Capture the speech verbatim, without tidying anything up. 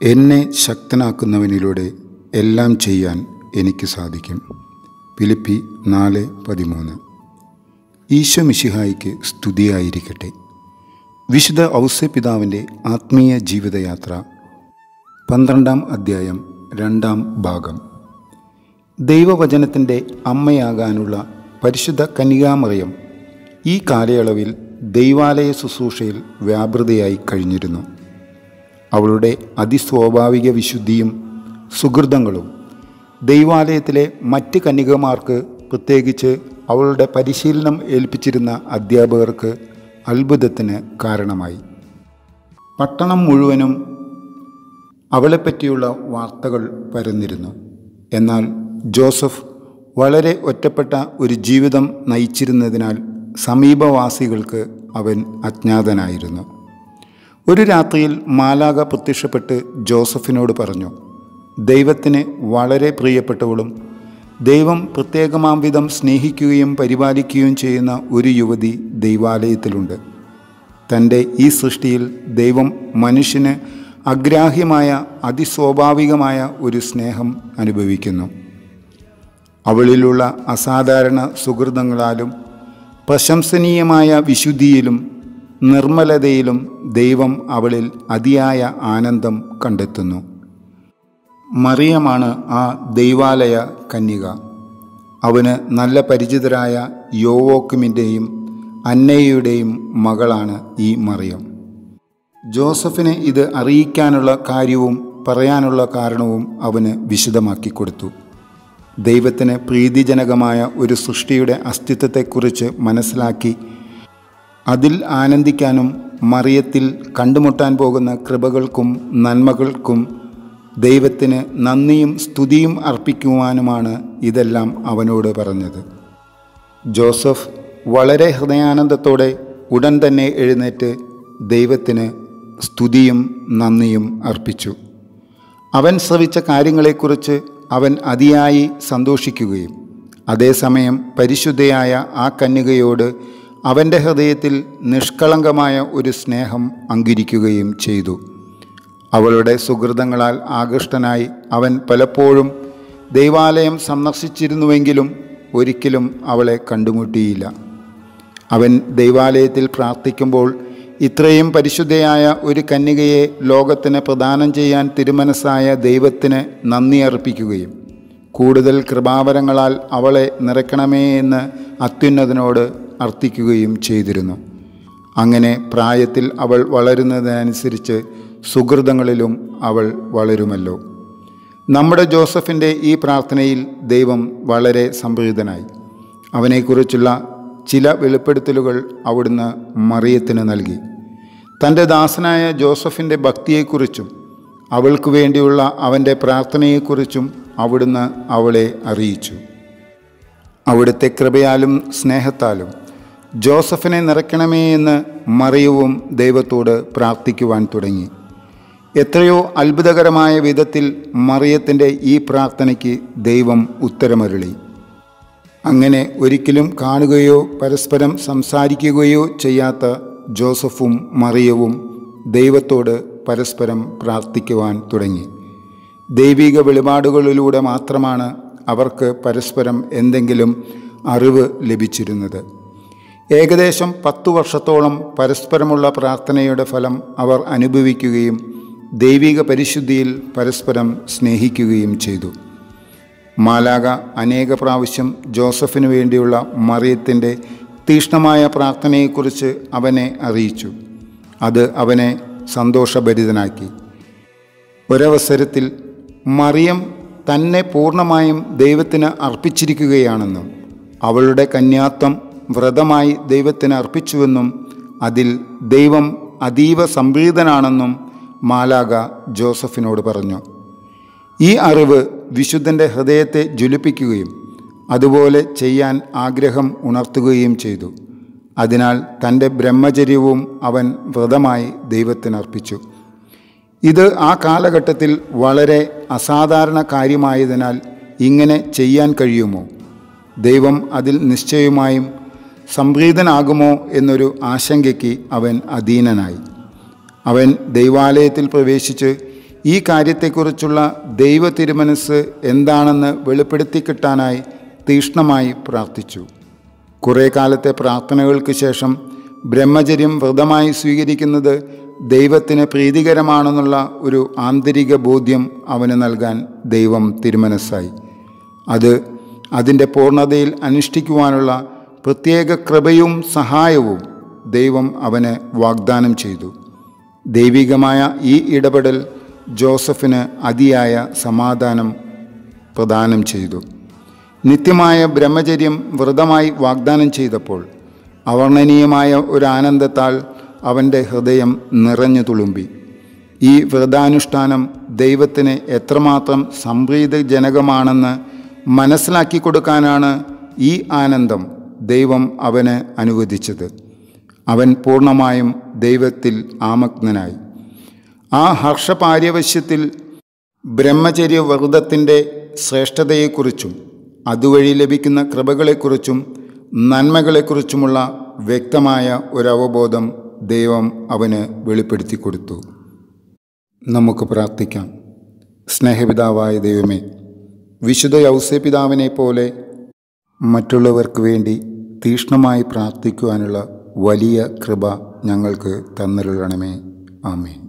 എന്നെ ശക്തനാക്കുന്നവനിലൂടെ എല്ലാം ചെയ്യാൻ എനിക്ക് സാധിക്കും. ഫിലിപ്പി നാല് പതിമൂന്ന്. ഈശോ മിശിഹായിക്ക് സ്തുതിയായിരിക്കട്ടെ. വിശുദ്ധ ഔസേപ്പിതാവിൻ്റെ ആത്മീയ ജീവിതയാത്ര പന്ത്രണ്ടാം അധ്യായം രണ്ടാം ഭാഗം. ദൈവവചനത്തിൻ്റെ അമ്മയാകാനുള്ള പരിശുദ്ധ കന്യകാമറിയം ഈ കാലയളവിൽ ദൈവാലയ ശുശ്രൂഷയിൽ വ്യാപൃതയായി കഴിഞ്ഞിരുന്നു. അവളുടെ അതിസ്വാഭാവിക വിശുദ്ധിയും സുഹൃതങ്ങളും ദൈവാലയത്തിലെ മറ്റ് കന്യകമാർക്ക്, പ്രത്യേകിച്ച് അവളുടെ പരിശീലനം ഏൽപ്പിച്ചിരുന്ന അധ്യാപകർക്ക് അത്ഭുതത്തിന് കാരണമായി. പട്ടണം മുഴുവനും അവളെപ്പറ്റിയുള്ള വാർത്തകൾ പരന്നിരുന്നു. എന്നാൽ ജോസഫ് വളരെ ഒറ്റപ്പെട്ട ഒരു ജീവിതം നയിച്ചിരുന്നതിനാൽ സമീപവാസികൾക്ക് അവൻ അജ്ഞാതനായിരുന്നു. ഒരു രാത്രിയിൽ മാലാഖ പ്രത്യക്ഷപ്പെട്ട് ജോസഫിനോട് പറഞ്ഞു, ദൈവത്തിന് വളരെ പ്രിയപ്പെട്ടവളും ദൈവം പ്രത്യേകമാം വിധം സ്നേഹിക്കുകയും പരിപാലിക്കുകയും ചെയ്യുന്ന ഒരു യുവതി ദൈവാലയത്തിലുണ്ട്. തൻ്റെ ഈ സൃഷ്ടിയിൽ ദൈവം മനുഷ്യന് അഗ്രാഹ്യമായ അതിസ്വാഭാവികമായ ഒരു സ്നേഹം അനുഭവിക്കുന്നു. അവളിലുള്ള അസാധാരണ സുഹൃതങ്ങളാലും പ്രശംസനീയമായ വിശുദ്ധിയിലും നിർമ്മലതയിലും ദൈവം അവളിൽ അതിയായ ആനന്ദം കണ്ടെത്തുന്നു. മറിയമാണ് ആ ദൈവാലയ കന്യക. അവന് നല്ല പരിചിതരായ യോവോക്കിമിൻ്റെയും അന്നയുടെയും മകളാണ് ഈ മറിയം. ജോസഫിന് ഇത് അറിയിക്കാനുള്ള കാര്യവും പറയാനുള്ള കാരണവും അവന് വിശദമാക്കി കൊടുത്തു. ദൈവത്തിന് പ്രീതിജനകമായ ഒരു സൃഷ്ടിയുടെ അസ്തിത്വത്തെക്കുറിച്ച് മനസ്സിലാക്കി അതിൽ ആനന്ദിക്കാനും മറിയത്തിൽ കണ്ടുമുട്ടാൻ പോകുന്ന കൃപകൾക്കും നന്മകൾക്കും ദൈവത്തിന് നന്ദിയും സ്തുതിയും അർപ്പിക്കുവാനുമാണ് ഇതെല്ലാം അവനോട് പറഞ്ഞത്. ജോസഫ് വളരെ ഹൃദയാനന്ദത്തോടെ ഉടൻ തന്നെ എഴുന്നേറ്റ് ദൈവത്തിന് സ്തുതിയും നന്ദിയും അർപ്പിച്ചു. അവൻ ശ്രവിച്ച കാര്യങ്ങളെക്കുറിച്ച് അവൻ അതിയായി സന്തോഷിക്കുകയും അതേസമയം പരിശുദ്ധയായ ആ കന്യകയോട് അവൻ്റെ ഹൃദയത്തിൽ നിഷ്കളങ്കമായ ഒരു സ്നേഹം അങ്കുരിക്കുകയും ചെയ്തു. അവളുടെ സുഹൃതങ്ങളാൽ ആകൃഷ്ടനായി അവൻ പലപ്പോഴും ദൈവാലയം സന്ദർശിച്ചിരുന്നുവെങ്കിലും ഒരിക്കലും അവളെ കണ്ടുമുട്ടിയില്ല. അവൻ ദൈവാലയത്തിൽ പ്രാർത്ഥിക്കുമ്പോൾ ഇത്രയും പരിശുദ്ധയായ ഒരു കന്യകയെ ലോകത്തിന് പ്രദാനം ചെയ്യാൻ തിരുമനസ്സായ ദൈവത്തിന് നന്ദി അർപ്പിക്കുകയും കൂടുതൽ കൃപാവരങ്ങളാൽ അവളെ നിറയ്ക്കണമേ എന്ന് അത്യുന്നതനോട് അർത്ഥിക്കുകയും ചെയ്തിരുന്നു. അങ്ങനെ പ്രായത്തിൽ അവൾ വളരുന്നതിനനുസരിച്ച് സുഹൃതങ്ങളിലും അവൾ വളരുമല്ലോ. നമ്മുടെ ജോസഫിൻ്റെ ഈ പ്രാർത്ഥനയിൽ ദൈവം വളരെ സംപ്രീതനായി. അവനെക്കുറിച്ചുള്ള ചില വെളിപ്പെടുത്തലുകൾ അവിടുന്ന് മറിയത്തിന് നൽകി. തൻ്റെ ദാസനായ ജോസഫിൻ്റെ ഭക്തിയെക്കുറിച്ചും അവൾക്ക് വേണ്ടിയുള്ള അവൻ്റെ പ്രാർത്ഥനയെക്കുറിച്ചും അവിടുന്ന് അവളെ അറിയിച്ചു. അവിടുത്തെ കൃപയാലും സ്നേഹത്താലും ജോസഫിനെ നിറയ്ക്കണമേ എന്ന് മറിയവും ദൈവത്തോട് പ്രാർത്ഥിക്കുവാൻ തുടങ്ങി. എത്രയോ അത്ഭുതകരമായ വിധത്തിൽ മറിയത്തിൻ്റെ ഈ പ്രാർത്ഥനയ്ക്ക് ദൈവം ഉത്തരമരുളി. അങ്ങനെ ഒരിക്കലും കാണുകയോ പരസ്പരം സംസാരിക്കുകയോ ചെയ്യാത്ത ജോസഫും മറിയവും ദൈവത്തോട് പരസ്പരം പ്രാർത്ഥിക്കുവാൻ തുടങ്ങി. ദൈവിക വെളിപാടുകളിലൂടെ മാത്രമാണ് അവർക്ക് പരസ്പരം എന്തെങ്കിലും അറിവ് ലഭിച്ചിരുന്നത്. ഏകദേശം പത്തു വർഷത്തോളം പരസ്പരമുള്ള പ്രാർത്ഥനയുടെ ഫലം അവർ അനുഭവിക്കുകയും ദൈവിക പരിശുദ്ധിയിൽ പരസ്പരം സ്നേഹിക്കുകയും ചെയ്തു. മാലാഖ അനേക പ്രാവശ്യം ജോസഫിനു വേണ്ടിയുള്ള മറിയത്തിൻ്റെ തീക്ഷ്ണമായ പ്രാർത്ഥനയെക്കുറിച്ച് അവനെ അറിയിച്ചു. അത് അവനെ സന്തോഷഭരിതനാക്കി. ഒരവസരത്തിൽ മറിയം തന്നെ പൂർണ്ണമായും ദൈവത്തിന് അർപ്പിച്ചിരിക്കുകയാണെന്നും അവളുടെ കന്യാത്വം വ്രതമായി ദൈവത്തിന് അർപ്പിച്ചുവെന്നും അതിൽ ദൈവം അതീവ സംപ്രീതനാണെന്നും മാലാഖ ജോസഫിനോട് പറഞ്ഞു. ഈ അറിവ് വിശുദ്ധൻ്റെ ഹൃദയത്തെ ജ്വലിപ്പിക്കുകയും അതുപോലെ ചെയ്യാൻ ആഗ്രഹം ഉണർത്തുകയും ചെയ്തു. അതിനാൽ തൻ്റെ ബ്രഹ്മചര്യവും അവൻ വ്രതമായി ദൈവത്തിനർപ്പിച്ചു. ഇത് ആ കാലഘട്ടത്തിൽ വളരെ അസാധാരണ കാര്യമായതിനാൽ ഇങ്ങനെ ചെയ്യാൻ കഴിയുമോ? ദൈവം അതിൽ നിശ്ചയമായും സംപ്രീതനാകുമോ എന്നൊരു ആശങ്കയ്ക്ക് അവൻ അധീനനായി. അവൻ ദൈവാലയത്തിൽ പ്രവേശിച്ച് ഈ കാര്യത്തെക്കുറിച്ചുള്ള ദൈവ തിരുമനസ് എന്താണെന്ന് വെളിപ്പെടുത്തി കിട്ടാനായി തീക്ഷ്ണമായി പ്രാർത്ഥിച്ചു. കുറേ കാലത്തെ പ്രാർത്ഥനകൾക്ക് ശേഷം ബ്രഹ്മചര്യം വ്രതമായി സ്വീകരിക്കുന്നത് ദൈവത്തിന് പ്രീതികരമാണെന്നുള്ള ഒരു ആന്തരിക ബോധ്യം അവന് നൽകാൻ ദൈവം തിരുമനസ്സായി. അത് അതിൻ്റെ പൂർണ്ണതയിൽ അനുഷ്ഠിക്കുവാനുള്ള പ്രത്യേക കൃപയും സഹായവും ദൈവം അവന് വാഗ്ദാനം ചെയ്തു. ദൈവികമായ ഈ ഇടപെടൽ ജോസഫിന് അതിയായ സമാധാനം പ്രദാനം ചെയ്തു. നിത്യമായ ബ്രഹ്മചര്യം വ്രതമായി വാഗ്ദാനം ചെയ്തപ്പോൾ അവർണ്ണനീയമായ ഒരു ആനന്ദത്താൽ അവൻ്റെ ഹൃദയം നിറഞ്ഞു തുളുമ്പി. ഈ വ്രതാനുഷ്ഠാനം ദൈവത്തിന് എത്രമാത്രം സംപ്രീതജനകമാണെന്ന് മനസ്സിലാക്കി കൊടുക്കാനാണ് ഈ ആനന്ദം ദൈവം അവന് അനുവദിച്ചത്. അവൻ പൂർണ്ണമായും ദൈവത്തിൽ ആമഗ്നനായി. ആ ഹർഷപാര്യവശ്യത്തിൽ ബ്രഹ്മചര്യ വ്രതത്തിൻ്റെ ശ്രേഷ്ഠതയെക്കുറിച്ചും അതുവഴി ലഭിക്കുന്ന കൃപകളെക്കുറിച്ചും നന്മകളെക്കുറിച്ചുമുള്ള വ്യക്തമായ ഒരവബോധം ദൈവം അവന് വെളിപ്പെടുത്തി കൊടുത്തു. നമുക്ക് പ്രാർത്ഥിക്കാം. സ്നേഹപിതാവായ ദൈവമേ, വിശുദ്ധ യൗസേപ്പിതാവിനെ പോലെ മറ്റുള്ളവർക്ക് വേണ്ടി തീക്ഷ്ണമായി പ്രാർത്ഥിക്കുവാനുള്ള വലിയ കൃപ ഞങ്ങൾക്ക് തന്നരുളണമേ. ആമേൻ.